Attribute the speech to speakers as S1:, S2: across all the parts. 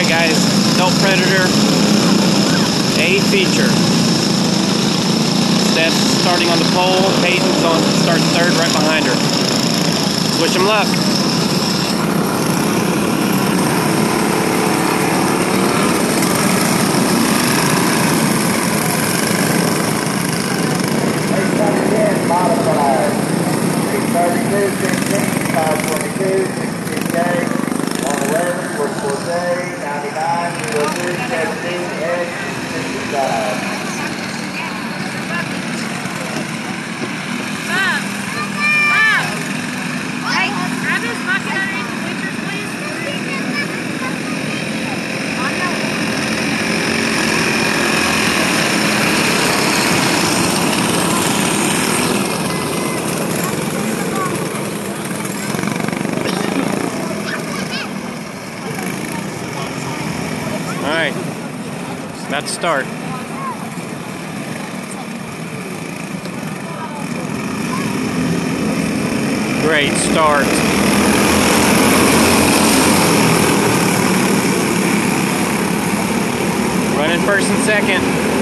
S1: Alright guys, adult predator, A feature. Steph's starting on the pole, Peyton's starts third right behind her. Wish him luck.
S2: Modified 632, 15, 522, 16K, 111, 44K, 99, 02, 17, X, 65.
S3: Hey, grab his bucket underneath the bleachers, please.
S1: Alright, about to start. Great start. Running first and second.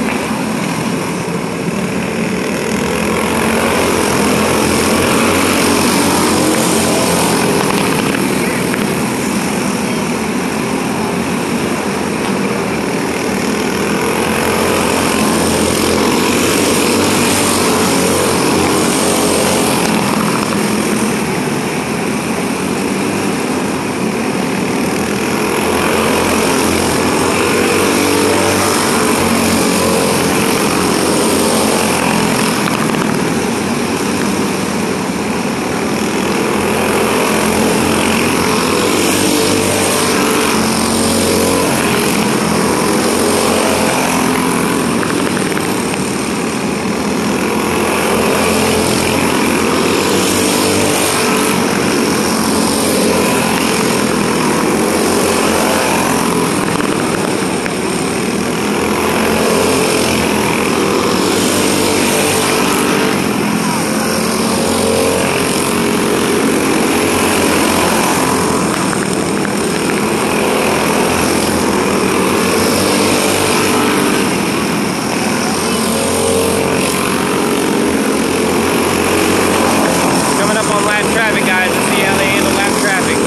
S1: Traffic, guys. Let's see how they handle lap traffic.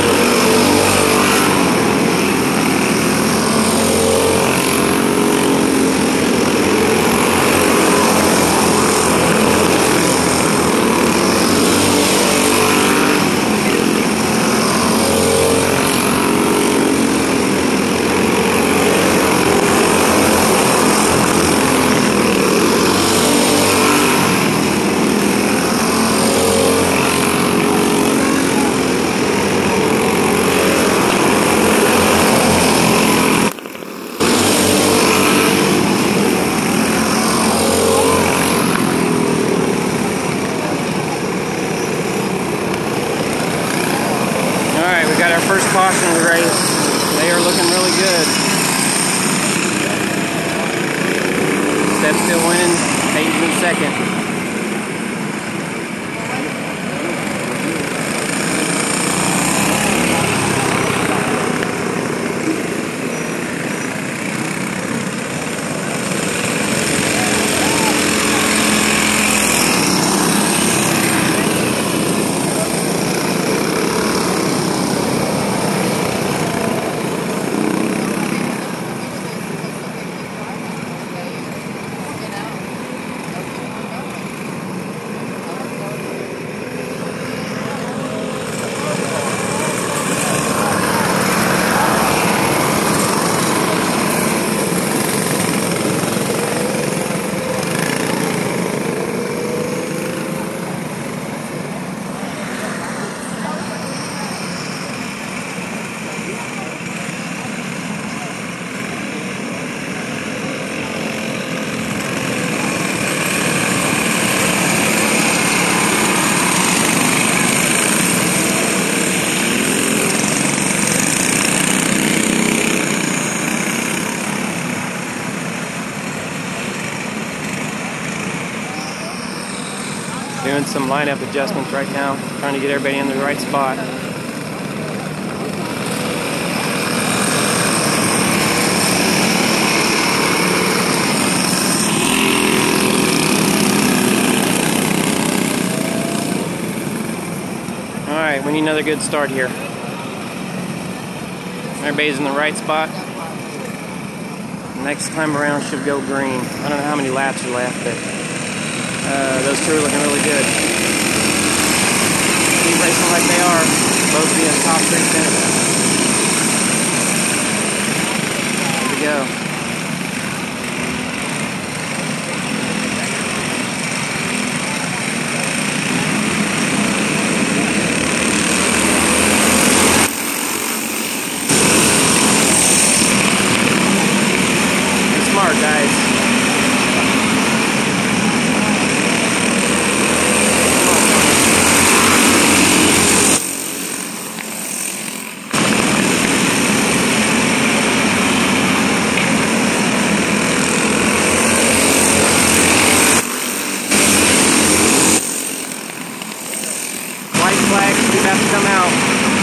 S1: Alright, we got our first caution of the race. They are looking really good. Steph's still winning, Peyton's in second. Doing some lineup adjustments right now, trying to get everybody in the right spot. good start here. Everybody's in the right spot. Next time around should go green. I don't know how many laps are left, but those two are looking really good. Keep racing like they are. Both being top 3 finishes. Here we go. Smart, guys. White flags should be about to come out.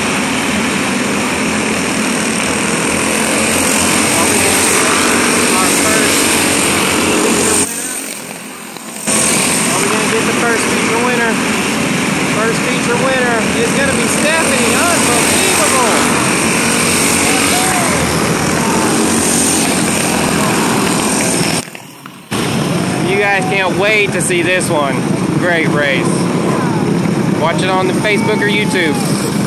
S1: First feature winner. First feature winner is going to be Stephanie. Unbelievable. You guys can't wait to see this one. Great race. Watch it on the Facebook or YouTube.